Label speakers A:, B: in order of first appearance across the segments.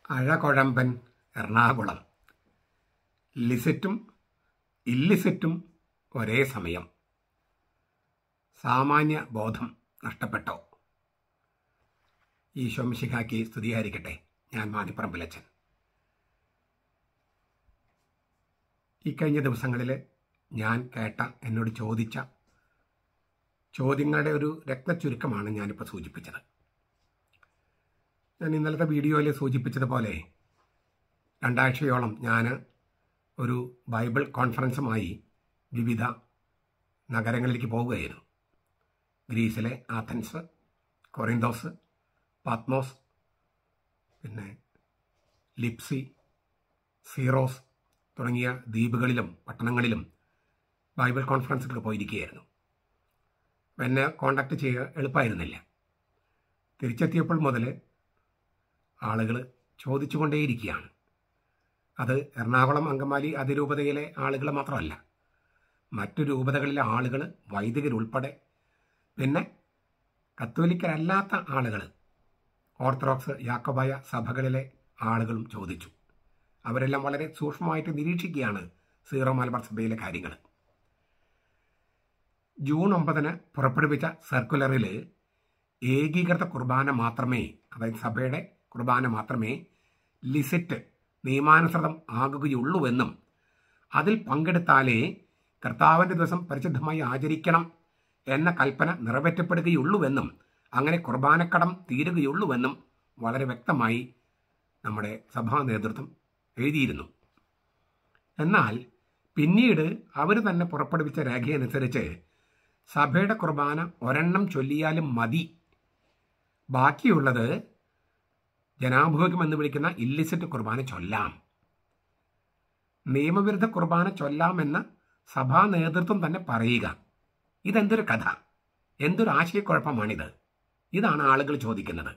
A: അഴകൊഴമ്പൻ എറണാകുളം. ലിസിറ്റും ഇല്ലിസിറ്റും ഒരേ സമയം. സാമാന്യ ബോധം നഷ്ടപ്പെട്ടോ? ഈശോ മിശിഹായ്ക്ക് സ്തുതിയായിരിക്കട്ടെ. ഞാൻ മാതിപ്പറമ്പിലച്ചൻ. ഇക്കഴിഞ്ഞ ദിവസങ്ങളിൽ ഞാൻ കേട്ട, എന്നോട് ചോദിച്ച ചോദ്യങ്ങളുടെ ഒരു രത്നച്ചുരുക്കമാണ് ഞാനിപ്പോൾ സൂചിപ്പിച്ചത്. ഞാൻ ഇന്നലത്തെ വീഡിയോയിൽ സൂചിപ്പിച്ചതുപോലെ 2 ആഴ്ചയോളം ഞാൻ ഒരു ബൈബിൾ കോൺഫറൻസുമായി വിവിധ നഗരങ്ങളിലേക്ക് പോവുകയായിരുന്നു. ഗ്രീസിലെ ആഥൻസ്, കൊറിന്തോസ്, പാത്മോസ്, പിന്നെ ലിപ്സി, സീറോസ് തുടങ്ങിയ ദ്വീപുകളിലും പട്ടണങ്ങളിലും ബൈബിൾ കോൺഫറൻസിലൊക്കെ പോയിരിക്കുകയായിരുന്നു. എന്നെ കോണ്ടാക്ട് ചെയ്യുക എളുപ്പമായിരുന്നില്ല. തിരിച്ചെത്തിയപ്പോൾ മുതൽ ആളുകൾ ചോദിച്ചുകൊണ്ടേയിരിക്കുകയാണ്. അത് എറണാകുളം അങ്കമാലി അതിരൂപതയിലെ ആളുകൾ മാത്രമല്ല, മറ്റു രൂപതകളിലെ ആളുകൾ, വൈദികരുൾപ്പെടെ, പിന്നെ കത്തോലിക്കരല്ലാത്ത ആളുകൾ, ഓർത്തഡോക്സ് യാക്കോബായ സഭകളിലെ ആളുകളും ചോദിച്ചു. അവരെല്ലാം വളരെ സൂക്ഷ്മമായിട്ട് നിരീക്ഷിക്കുകയാണ് സീറോ മലബാർ സഭയിലെ കാര്യങ്ങൾ. ജൂൺ 9 പുറപ്പെടുവിച്ച സർക്കുലറിൽ ഏകീകൃത കുർബാന മാത്രമേ, അതായത് സഭയുടെ കുർബാന മാത്രമേ ലിസിറ്റ് നിയമാനുസൃതം ആകുകയുള്ളൂവെന്നും അതിൽ പങ്കെടുത്താലേ കർത്താവിൻ്റെ ദിവസം പരിശുദ്ധമായി ആചരിക്കണം എന്ന കൽപ്പന നിറവേറ്റപ്പെടുകയുള്ളൂവെന്നും അങ്ങനെ കുർബാനക്കടം തീരുകയുള്ളൂവെന്നും വളരെ വ്യക്തമായി നമ്മുടെ സഭാ നേതൃത്വം എഴുതിയിരുന്നു. എന്നാൽ പിന്നീട് അവർ തന്നെ പുറപ്പെടുവിച്ച രേഖയനുസരിച്ച് സഭയുടെ കുർബാന ഒരെണ്ണം ചൊല്ലിയാലും മതി, ബാക്കിയുള്ളത് ജനാഭോഗ്യം എന്ന് വിളിക്കുന്ന ഇല്ലിസിറ്റ് കുർബാന ചൊല്ലാം. നിയമവിരുദ്ധ കുർബാന ചൊല്ലാമെന്ന് സഭാ നേതൃത്വം തന്നെ പറയുക. ഇതെന്തൊരു കഥ, എന്തൊരു ആശയക്കുഴപ്പമാണിത്? ഇതാണ് ആളുകൾ ചോദിക്കുന്നത്.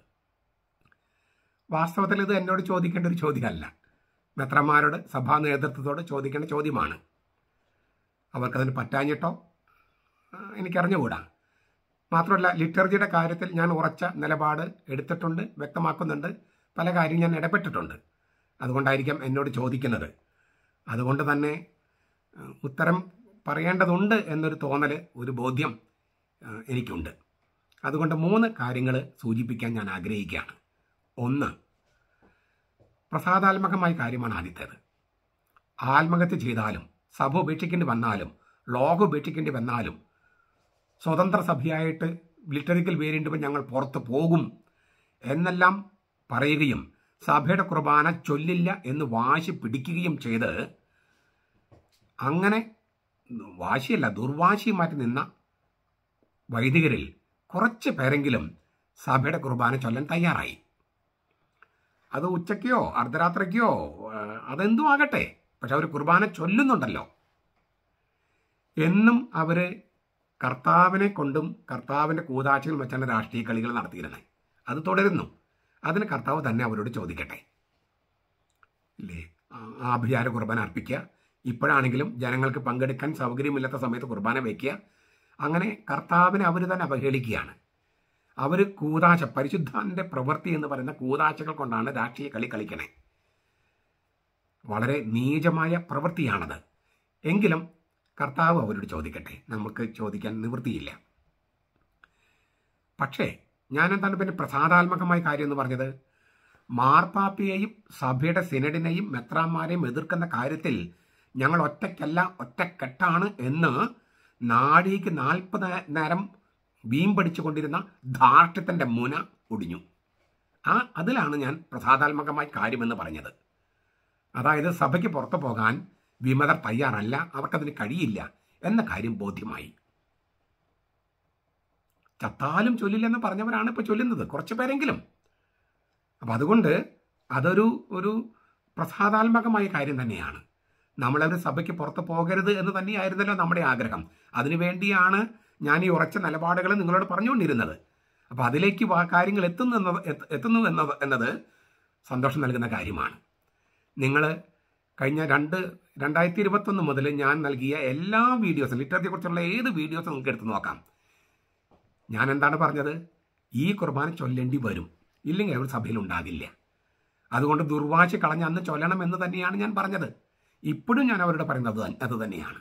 A: വാസ്തവത്തിൽ ഇത് എന്നോട് ചോദിക്കേണ്ട ഒരു ചോദ്യമല്ല, മെത്രന്മാരോട്, സഭാ നേതൃത്വത്തോട് ചോദിക്കേണ്ട ചോദ്യമാണ്. അവർക്കതിന് പറ്റാഞ്ഞിട്ടോ എനിക്കറിഞ്ഞുകൂടാ. മാത്രമല്ല, ലിറ്റർജിയുടെ കാര്യത്തിൽ ഞാൻ ഉറച്ച നിലപാട് എടുത്തിട്ടുണ്ട്, വ്യക്തമാക്കുന്നുണ്ട്, പല കാര്യം ഞാൻ ഇടപെട്ടിട്ടുണ്ട്. അതുകൊണ്ടായിരിക്കാം എന്നോട് ചോദിക്കുന്നത്. അതുകൊണ്ട് തന്നെ ഉത്തരം പറയേണ്ടതുണ്ട് എന്നൊരു തോന്നൽ, ഒരു ബോധ്യം എനിക്കുണ്ട്. അതുകൊണ്ട് 3 കാര്യങ്ങൾ സൂചിപ്പിക്കാൻ ഞാൻ ആഗ്രഹിക്കുകയാണ്. 1, പ്രസാദാത്മകമായ കാര്യമാണ് ആദ്യത്തേത്. ആത്മഹത്യ ചെയ്താലും, സഭ ഉപേക്ഷിക്കേണ്ടി വന്നാലും, ലോകം ഉപേക്ഷിക്കേണ്ടി വന്നാലും, സ്വതന്ത്ര സഭയായിട്ട് ലിറ്ററിക്കൽ വേരിയൻ്റ് ഞങ്ങൾ പുറത്ത് പോകും എന്നെല്ലാം പറയുകയും സഭയുടെ കുർബാന ചൊല്ലില്ല എന്ന് വാശി പിടിക്കുകയും ചെയ്ത്, അങ്ങനെ വാശിയല്ല ദുർവാശിയുമായിട്ട് നിന്ന വൈദികരിൽ കുറച്ച് പേരെങ്കിലും സഭയുടെ കുർബാന ചൊല്ലാൻ തയ്യാറായി. അത് ഉച്ചയ്ക്കോ അർദ്ധരാത്രിക്കോ അതെന്തും ആകട്ടെ, പക്ഷെ അവർ കുർബാന ചൊല്ലുന്നുണ്ടല്ലോ. എന്നും അവർ കർത്താവിനെ കൊണ്ടും കർത്താവിൻ്റെ കൂതാശകൾ വെച്ചാണ് രാഷ്ട്രീയ കളികൾ നടത്തിയിരുന്നത്. അത് തുടരുന്നു. അതിന് കർത്താവ് തന്നെ അവരോട് ചോദിക്കട്ടെ, ഇല്ലേ? ആഭിചാര കുർബാന അർപ്പിക്കുക, ഇപ്പോഴാണെങ്കിലും ജനങ്ങൾക്ക് പങ്കെടുക്കാൻ സൗകര്യമില്ലാത്ത സമയത്ത് കുർബാന വയ്ക്കുക. അങ്ങനെ കർത്താവിനെ അവർ തന്നെ അവഹേളിക്കുകയാണ്. അവർ കൂതാശ, പരിശുദ്ധാൻ്റെ പ്രവൃത്തി എന്ന് പറയുന്ന കൂതാശകൾ കൊണ്ടാണ് രാഷ്ട്രീയ കളി കളിക്കണേ. വളരെ നീചമായ പ്രവൃത്തിയാണത്. എങ്കിലും കർത്താവ് അവരോട് ചോദിക്കട്ടെ, നമുക്ക് ചോദിക്കാൻ നിവൃത്തിയില്ല. പക്ഷേ ഞാനെന്താണ് പിന്നെ പ്രസാദാത്മകമായ കാര്യം എന്ന് പറഞ്ഞത്? മാർപ്പാപ്പയെയും സഭയുടെ സിനഡിനെയും മെത്രാന്മാരെയും എതിർക്കുന്ന കാര്യത്തിൽ ഞങ്ങൾ ഒറ്റയ്ക്കല്ല, ഒറ്റക്കെട്ടാണ് എന്ന് നാഴിക്ക് 40 നേരം വീമ്പടിച്ചുകൊണ്ടിരുന്ന ധാർഷ്ട്യത്തിൻ്റെ മുന ഒടിഞ്ഞു. അതിലാണ് ഞാൻ പ്രസാദാത്മകമായ കാര്യമെന്ന് പറഞ്ഞത്. അതായത് സഭയ്ക്ക് പുറത്തു പോകാൻ വിമതർ തയ്യാറല്ല, അവർക്കതിന് കഴിയില്ല എന്ന കാര്യം ബോധ്യമായി. ചത്താലും ചൊല്ലില്ലെന്ന് പറഞ്ഞവരാണ് ഇപ്പോൾ ചൊല്ലുന്നത്, കുറച്ച് പേരെങ്കിലും. അപ്പം അതുകൊണ്ട് അതൊരു പ്രസാദാത്മകമായ കാര്യം തന്നെയാണ്. നമ്മളവർ സഭയ്ക്ക് പുറത്ത് പോകരുത് എന്ന് തന്നെയായിരുന്നല്ലോ നമ്മുടെ ആഗ്രഹം. അതിനുവേണ്ടിയാണ് ഞാൻ ഈ ഉറച്ച നിലപാടുകൾ നിങ്ങളോട് പറഞ്ഞുകൊണ്ടിരുന്നത്. അപ്പോൾ അതിലേക്ക് കാര്യങ്ങൾ എത്തുന്നു എന്നത് സന്തോഷം നൽകുന്ന കാര്യമാണ്. നിങ്ങൾ കഴിഞ്ഞ 2021 മുതൽ ഞാൻ നൽകിയ എല്ലാ വീഡിയോസും, ലിറ്ററേച്ചറിനെക്കുറിച്ചുള്ള ഏത് വീഡിയോസും നിങ്ങൾക്ക് എടുത്ത് നോക്കാം. ഞാൻ എന്താണ് പറഞ്ഞത്? ഈ കുർബാന ചൊല്ലേണ്ടി വരും, ഇല്ലെങ്കിൽ അവർ സഭയിൽ ഉണ്ടാകില്ല. അതുകൊണ്ട് ദുർവാശി കളഞ്ഞ് അന്ന് ചൊല്ലണം എന്ന് തന്നെയാണ് ഞാൻ പറഞ്ഞത്. ഇപ്പോഴും ഞാൻ അവരോട് പറയുന്നത് അത് തന്നെയാണ്.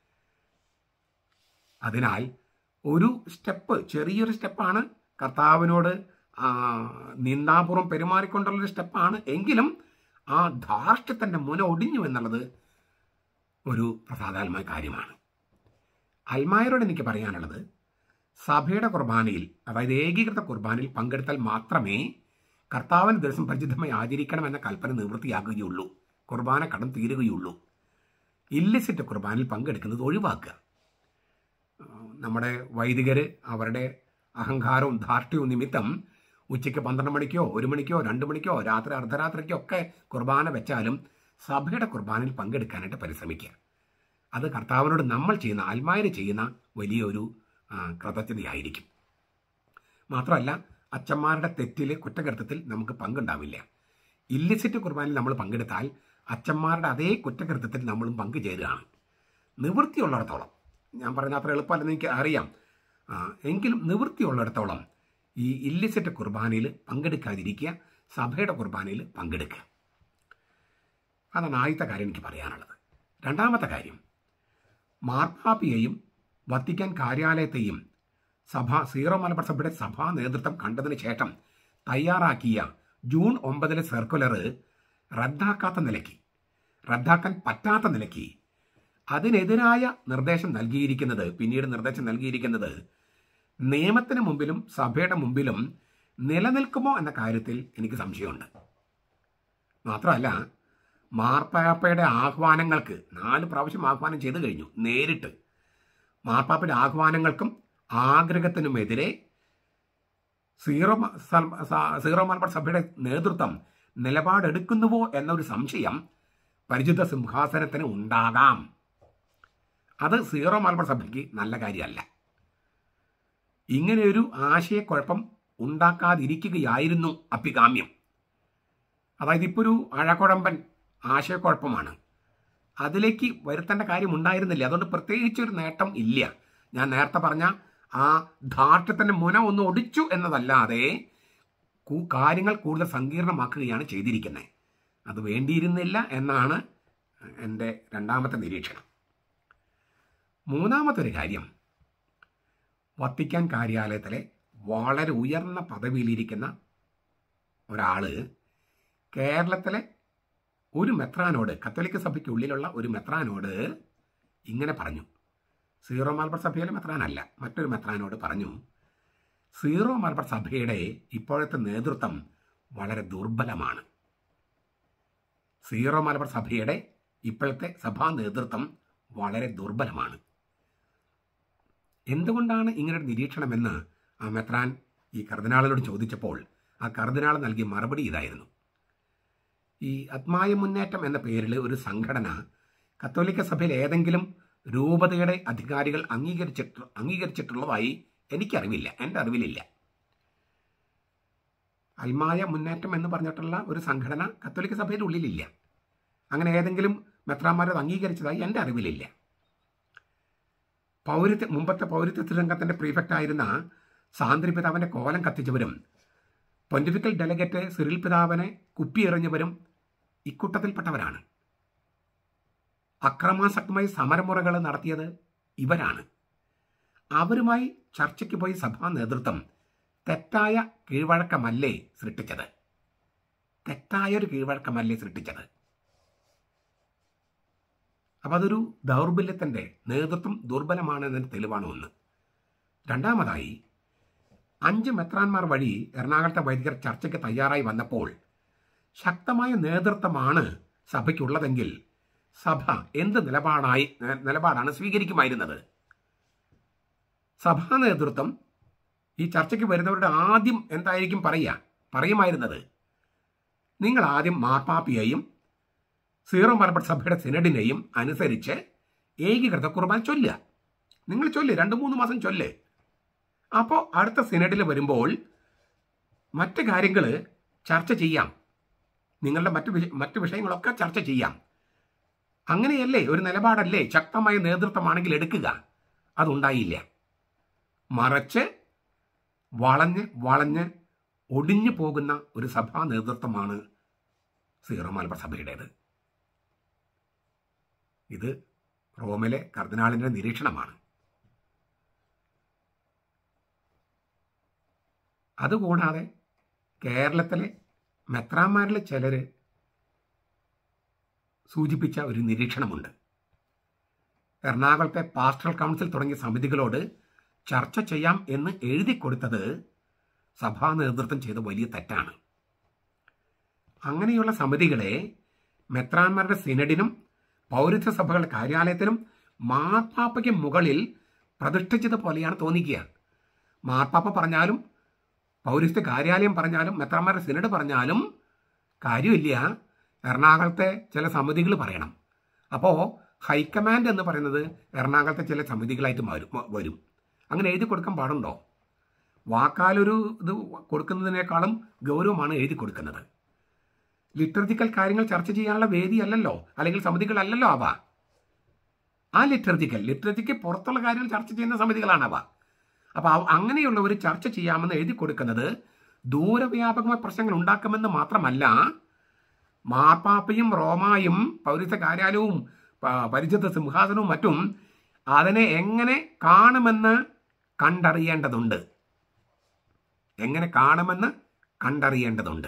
A: അതിനാൽ ഒരു സ്റ്റെപ്പ്, ചെറിയൊരു സ്റ്റെപ്പാണ്, കർത്താവിനോട് നിന്ദാപൂർവം പെരുമാറിക്കൊണ്ടുള്ളൊരു സ്റ്റെപ്പാണ്. എങ്കിലും ആ ധാർഷ്ട്യത്തിൻ്റെ മുന ഒടിഞ്ഞു എന്നുള്ളത് ഒരു പ്രസാദാത്മക കാര്യമാണ്. അൽമായരോട് എനിക്ക് പറയാനുള്ളത്, സഭയുടെ കുർബാനയിൽ, അതായത് ഏകീകൃത കുർബാനയിൽ പങ്കെടുത്താൽ മാത്രമേ കർത്താവിന് ദിവസം പരിചിതമായി ആചരിക്കണം എന്ന കൽപ്പന നിവൃത്തിയാകുകയുള്ളൂ, കുർബാന കടം തീരുകയുള്ളൂ. ഇല്ലിസിറ്റ് കുർബാനയിൽ പങ്കെടുക്കുന്നത് ഒഴിവാക്കുക. നമ്മുടെ വൈദികർ അവരുടെ അഹങ്കാരവും ധാർഷ്ട്യവും നിമിത്തം ഉച്ചയ്ക്ക് 12 മണിക്കോ 1 മണിക്കോ 2 മണിക്കോ രാത്രി അർദ്ധരാത്രിക്കോ ഒക്കെ കുർബാന വെച്ചാലും സഭയുടെ കുർബാനയിൽ പങ്കെടുക്കാനായിട്ട് പരിശ്രമിക്കുക. അത് കർത്താവിനോട് നമ്മൾ ചെയ്യുന്ന, ആത്മാവിൽ ചെയ്യുന്ന വലിയൊരു കൃതജ്ഞതയായിരിക്കും. മാത്രമല്ല, അച്ഛന്മാരുടെ തെറ്റിൽ, കുറ്റകൃത്യത്തിൽ നമുക്ക് പങ്കുണ്ടാവില്ല. ഇല്ലിസിറ്റ് കുർബാനയിൽ നമ്മൾ പങ്കെടുത്താൽ അച്ഛന്മാരുടെ അതേ കുറ്റകൃത്യത്തിൽ നമ്മളും പങ്കുചേരുകയാണ്. നിവൃത്തിയുള്ളിടത്തോളം, ഞാൻ പറഞ്ഞ അത്ര എളുപ്പമല്ലെന്ന് എനിക്ക് അറിയാം, എങ്കിലും നിവൃത്തിയുള്ളിടത്തോളം ഈ ഇല്ലിസിറ്റ് കുർബാനയിൽ പങ്കെടുക്കാതിരിക്കുക, സഭയുടെ കുർബാനയിൽ പങ്കെടുക്കുക. അതാണ് ആദ്യത്തെ കാര്യം എനിക്ക് പറയാനുള്ളത്. രണ്ടാമത്തെ കാര്യം, മാർപ്പാപ്പിയെയും വത്തിക്കാൻ കാര്യാലയത്തെയും സീറോ മലബാർ സഭയുടെ സഭാ നേതൃത്വം കണ്ടതിന് ശേഷം തയ്യാറാക്കിയ ജൂൺ 9 സർക്കുലർ റദ്ദാക്കാൻ പറ്റാത്ത നിലയ്ക്ക് അതിനെതിരായ പിന്നീട് നിർദ്ദേശം നൽകിയിരിക്കുന്നത് നിയമത്തിന് മുമ്പിലും സഭയുടെ മുമ്പിലും നിലനിൽക്കുമോ എന്ന കാര്യത്തിൽ എനിക്ക് സംശയമുണ്ട്. മാത്രമല്ല, മാർപ്പാപ്പയുടെ ആഹ്വാനങ്ങൾക്ക് 4 പ്രാവശ്യം ആഹ്വാനം ചെയ്തു കഴിഞ്ഞു നേരിട്ട്. മാർപ്പാപ്പയുടെ ആഹ്വാനങ്ങൾക്കും ആഗ്രഹത്തിനുമെതിരെ സീറോ മലബാർ സഭയുടെ നേതൃത്വം നിലപാടെടുക്കുന്നുവോ എന്നൊരു സംശയം പരിശുദ്ധ സിംഹാസനത്തിന് ഉണ്ടാകാം. അത് സീറോ മലബാർ സഭയ്ക്ക് നല്ല കാര്യമല്ല. ഇങ്ങനെയൊരു ആശയക്കുഴപ്പം ഉണ്ടാക്കാതിരിക്കുകയായിരുന്നു അഭികാമ്യം. അതായത് ഇപ്പോൾ ഒരു അഴകുഴമ്പൻ ആശയക്കുഴപ്പമാണ്, അതിലേക്ക് വരുത്തേണ്ട കാര്യം ഉണ്ടായിരുന്നില്ല. അതുകൊണ്ട് പ്രത്യേകിച്ചൊരു നേട്ടം ഇല്ല. ഞാൻ നേരത്തെ പറഞ്ഞ ആ ധാർഷ്ട്യത്തിൻ്റെ മുന ഒന്ന് ഒടിച്ചു എന്നതല്ലാതെ കാര്യങ്ങൾ കൂടുതൽ സങ്കീർണമാക്കുകയാണ് ചെയ്തിരിക്കുന്നത്. അത് വേണ്ടിയിരുന്നില്ല എന്നാണ് എൻ്റെ രണ്ടാമത്തെ നിരീക്ഷണം. മൂന്നാമത്തെ ഒരു കാര്യം, വത്തിക്കാൻ കാര്യാലയത്തിലെ വളരെ ഉയർന്ന പദവിയിലിരിക്കുന്ന ഒരാൾ കേരളത്തിലെ ഒരു മെത്രാനോട്, കത്തോലിക്ക സഭയ്ക്കുള്ളിലുള്ള ഒരു മെത്രാനോട് ഇങ്ങനെ പറഞ്ഞു. സീറോ മലബാർ സഭയിലെ മെത്രാനല്ല, മറ്റൊരു മെത്രാനോട് പറഞ്ഞു, സീറോ മലബാർ സഭയുടെ ഇപ്പോഴത്തെ നേതൃത്വം വളരെ ദുർബലമാണ്. സീറോ മലബാർ സഭയുടെ ഇപ്പോഴത്തെ സഭാ നേതൃത്വം വളരെ ദുർബലമാണ്. എന്തുകൊണ്ടാണ് ഇങ്ങനൊരു നിരീക്ഷണമെന്ന് ആ മെത്രാൻ ഈ കർദിനാളിനോട് ചോദിച്ചപ്പോൾ ആ കർദിനാൾ നൽകിയ മറുപടി ഇതായിരുന്നു. ഈ ആത്മായ മുന്നേറ്റം എന്ന പേരിൽ ഒരു സംഘടന കത്തോലിക്ക സഭയിൽ ഏതെങ്കിലും രൂപതയുടെ അധികാരികൾ അംഗീകരിച്ചിട്ടുള്ളതായി എനിക്കറിവില്ല, എൻ്റെ അറിവിലില്ല. ആത്മായ മുന്നേറ്റം എന്ന് പറഞ്ഞിട്ടുള്ള ഒരു സംഘടന കത്തോലിക്ക സഭയുടെ ഉള്ളിലില്ല. അങ്ങനെ ഏതെങ്കിലും മെത്രാന്മാരത് അംഗീകരിച്ചതായി എൻ്റെ അറിവിലില്ല. മുമ്പത്തെ പൗരത്വ രംഗത്തിൻ്റെ പ്രീഫെക്റ്റ് ആയിരുന്ന സാന്ദ്രി പിതാവിൻ്റെ കോലം കത്തിച്ചവരും പൊന്റിഫിക്കൽ ഡെലഗേറ്റ് സിറിൽ പിതാവിനെ കുപ്പിയെറിഞ്ഞവരും ഇക്കൂട്ടത്തിൽപ്പെട്ടവരാണ്. അക്രമാസക്തമായി സമരമുറകൾ നടത്തിയത് ഇവരാണ്. അവരുമായി ചർച്ചയ്ക്ക് പോയി സഭാ നേതൃത്വം തെറ്റായ കീഴ്വഴക്കമല്ലേ സൃഷ്ടിച്ചത്. അപ്പം അതൊരു ദൗർബല്യത്തിൻ്റെ, നേതൃത്വം ദുർബലമാണെന്നതിന് തെളിവാണ് ഒന്ന്. രണ്ടാമതായി, 5 മെത്രാന്മാർ വഴി എറണാകുളത്തെ വൈദികർ ചർച്ചയ്ക്ക് തയ്യാറായി വന്നപ്പോൾ ശക്തമായ നേതൃത്വമാണ് സഭയ്ക്കുള്ളതെങ്കിൽ സഭ എന്ത് നിലപാടാണ് സ്വീകരിക്കുമായിരുന്നത്? സഭാ നേതൃത്വം ഈ ചർച്ചയ്ക്ക് വരുന്നവരുടെ ആദ്യം എന്തായിരിക്കും പറയുമായിരുന്നത്? നിങ്ങൾ ആദ്യം മാർപ്പാപ്പിയെയും സീറോ മലബാർ സഭയുടെ സിനഡിനെയും അനുസരിച്ച് ഏകീകൃത കുർബാന ചൊല്ലുക. നിങ്ങൾ 2-3 മാസം ചൊല്ല്. അപ്പോൾ അടുത്ത സിനഡിൽ വരുമ്പോൾ മറ്റ് കാര്യങ്ങൾ ചർച്ച ചെയ്യാം, നിങ്ങളുടെ മറ്റ് വിഷയങ്ങളൊക്കെ ചർച്ച ചെയ്യാം. അങ്ങനെയല്ലേ, ഒരു നിലപാടല്ലേ ശക്തമായ നേതൃത്വമാണെങ്കിൽ എടുക്കുക. അതുണ്ടായില്ല. മറിച്ച് വളഞ്ഞ് ഒടിഞ്ഞു പോകുന്ന ഒരു സഭാ നേതൃത്വമാണ് സീറോ മലബാർ സഭയുടേത്. ഇത് റോമിലെ കർദിനാളിൻ്റെ നിരീക്ഷണമാണ്. അതുകൂടാതെ കേരളത്തിലെ മെത്രാന്മാരിൽ ചിലർ സൂചിപ്പിച്ച ഒരു നിരീക്ഷണമുണ്ട്. എറണാകുളത്തെ പാസ്റ്ററൽ കൗൺസിൽ തുടങ്ങിയ സമിതികളോട് ചർച്ച ചെയ്യാം എന്ന് എഴുതി കൊടുത്തത് സഭാ നേതൃത്വം ചെയ്ത വലിയ തെറ്റാണ്. അങ്ങനെയുള്ള സമിതികളെ മെത്രാന്മാരുടെ സിനഡിനും പൗരത്വ സഭകളുടെ കാര്യാലയത്തിനും മാർപ്പാപ്പയ്ക്ക് മുകളിൽ പ്രതിഷ്ഠിച്ചതുപോലെയാണ് തോന്നിക്കുക. മാർപ്പാപ്പ പറഞ്ഞാലും പൗരസ്ത്യ കാര്യാലയം പറഞ്ഞാലും മെത്രാന്മാരുടെ സിനഡ് പറഞ്ഞാലും കാര്യമില്ല, എറണാകുളത്തെ ചില സമിതികൾ പറയണം. അപ്പോൾ ഹൈക്കമാൻഡ് എന്ന് പറയുന്നത് എറണാകുളത്തെ ചില സമിതികളായിട്ട് വരും. അങ്ങനെ എഴുതി കൊടുക്കാൻ പാടുണ്ടോ? വാക്കാലൊരു ഇത് കൊടുക്കുന്നതിനേക്കാളും ഗൗരവമാണ് എഴുതി കൊടുക്കുന്നത്. ലിറ്റർജിക്കൽ കാര്യങ്ങൾ ചർച്ച ചെയ്യാനുള്ള വേദിയല്ലല്ലോ, അല്ലെങ്കിൽ സമിതികളല്ലല്ലോ അവ. ആ ലിറ്റർജിക്ക് പുറത്തുള്ള കാര്യങ്ങൾ ചർച്ച ചെയ്യുന്ന സമിതികളാണ് അവ. അപ്പോൾ അങ്ങനെയുള്ളവർ ചർച്ച ചെയ്യാമെന്ന് എഴുതി കൊടുക്കുന്നത് ദൂരവ്യാപകമായ പ്രശ്നങ്ങൾ ഉണ്ടാക്കുമെന്ന് മാത്രമല്ല, മാർപ്പാപ്പയും റോമായും പൗരസ്ത്യ കാര്യാലയവും പരിശുദ്ധ സിംഹാസനവും മറ്റും അതിനെ എങ്ങനെ കാണുമെന്ന് കണ്ടറിയേണ്ടതുണ്ട്.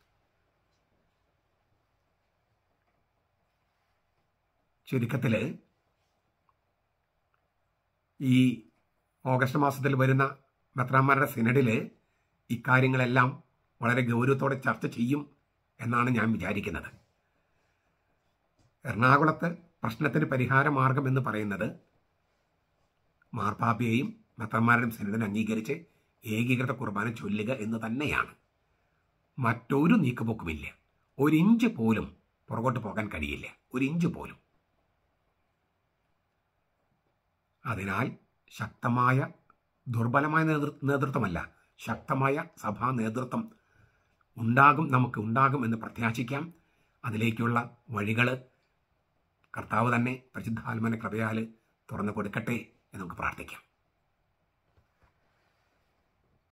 A: ചുരുക്കത്തിൽ ഈ ഓഗസ്റ്റ് മാസത്തിൽ വരുന്ന മെത്രാന്മാരുടെ സിനഡിൽ ഇക്കാര്യങ്ങളെല്ലാം വളരെ ഗൗരവത്തോടെ ചർച്ച ചെയ്യും എന്നാണ് ഞാൻ വിചാരിക്കുന്നത്. എറണാകുളത്ത് പ്രശ്നത്തിന് പരിഹാര മാർഗം എന്ന് പറയുന്നത് മാർപ്പാപ്പയെയും മെത്രാന്മാരുടെയും സിനഡിനെ അംഗീകരിച്ച് ഏകീകൃത കുർബാന ചൊല്ലുക എന്ന് തന്നെയാണ്. മറ്റൊരു നീക്കുപോക്കുമില്ല. ഒരു ഇഞ്ച് പോലും പുറകോട്ട് പോകാൻ കഴിയില്ല, ഒരു ഇഞ്ച് പോലും. അതിനാൽ ശക്തമായ ദുർബലമായ നേതൃത്വമല്ല, ശക്തമായ സഭാ നേതൃത്വം ഉണ്ടാകും എന്ന് പ്രത്യാശിക്കാം. അതിലേക്കുള്ള വഴികൾ കർത്താവ് തന്നെ പരിശുദ്ധാത്മാവിന്റെ കൃപയാൽ തുറന്നു കൊടുക്കട്ടെ എന്ന് നമുക്ക് പ്രാർത്ഥിക്കാം.